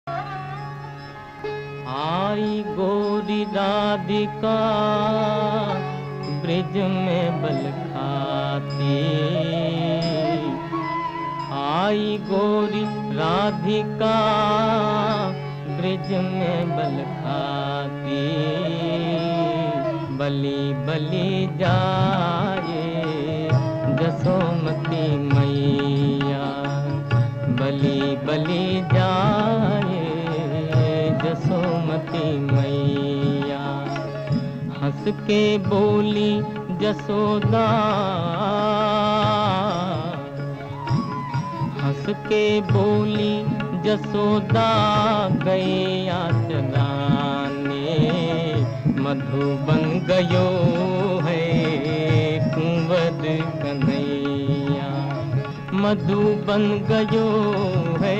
आई गोरी राधिका ब्रिज में बल खाती, आई गोरी राधिका ब्रिज में बल खाती, बली बली जाए जसोमती मैया, बली बली जाए जसोमती मैया। हंस के बोली जसोदा, हंस के बोली जसोदा गैया चराने, मधुबन गयो है कुंवर कन्हैया, मधुबन गयो है,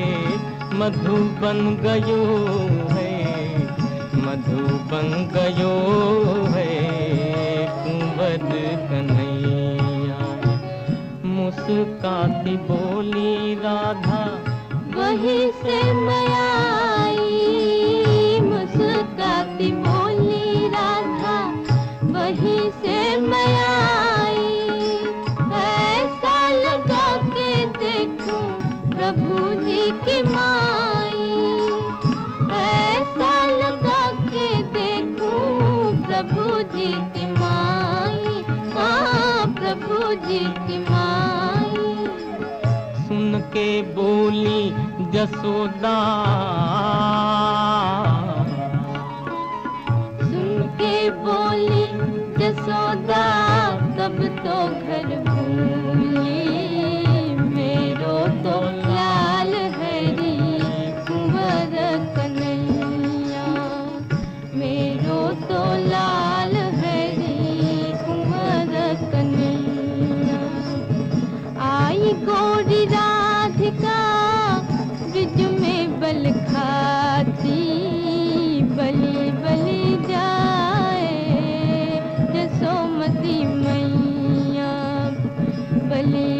मधुबन गयो है, मधुबन गयो है कुंवर कन्हैया। मुस्काती बोली राधा वहीं से मैं आई, मुस्काती बोली राधा वहीं से मैं आई। ऐसा लगा के देखूं प्रभु जी की माई, ऐसा लगा के देखूं प्रभु जी की माई, हाँ प्रभु जी की माई। सुन के बोली जसोदा, सुन के बोली जसोदा तब तो घर भूली, मेरो तो लाल हरी कुंवर कन्हैया, मेरो तो लाल हरी कुंवर कन्हैया। आई गोरी राधिका ब्रिज में बल खाती, बली बली जाए जसोमती मैया, बली